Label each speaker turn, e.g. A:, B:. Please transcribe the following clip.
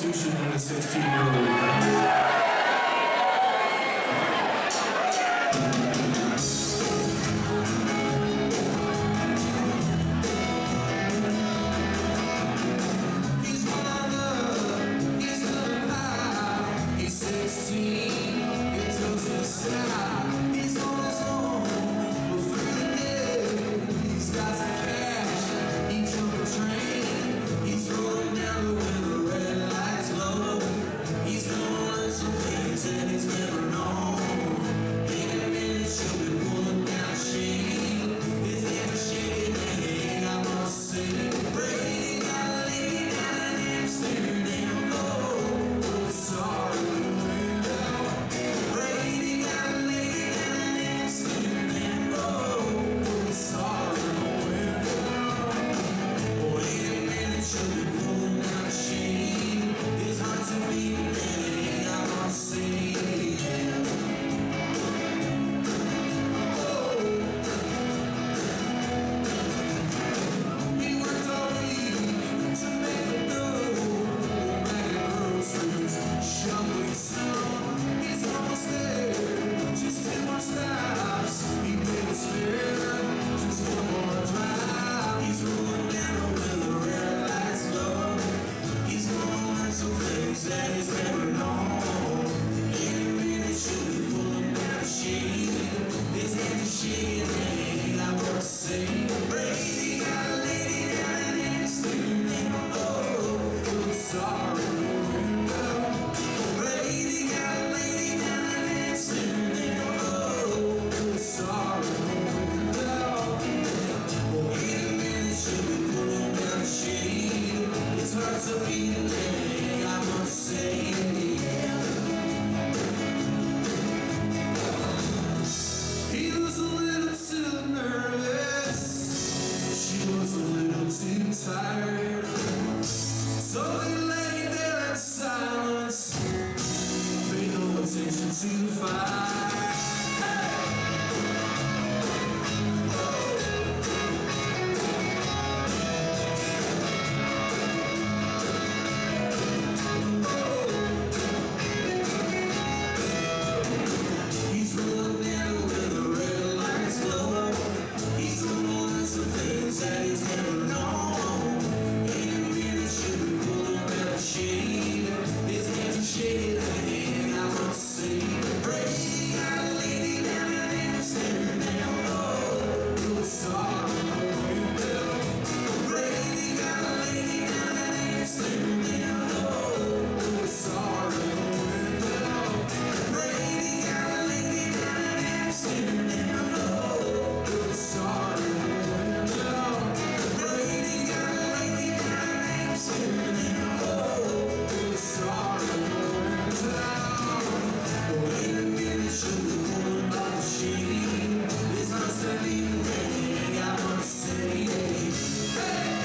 A: prostitution in a 16-year-old. Brady got a lady down in Amsterdam. Oh, sorry, window. Brady got a lady down in Amsterdam. Oh, sorry, window. Wait a minute, should be pulling down the shade. It's hard to beat a leg, I must say. He was a little too nervous. She was a little too tired. So they lay there in silence, paid no attention to the fire. He's rolling down where the red lights glow. He's doing some things that he's never known. In a minute, should be pulling out a shade. His hands are shaking, and I must say, Brady got a lady down in Amsterdam. Oh, sorry, window. Brady got a lady down in Amsterdam. Oh, sorry, window. Brady got a lady down in Amsterdam. Oh, sorry, window. Brady got a lady down in Amsterdam. Oh, sorry, window. Wait a minute, should be pulling by the shade. This must have been raining, I must say. Hey!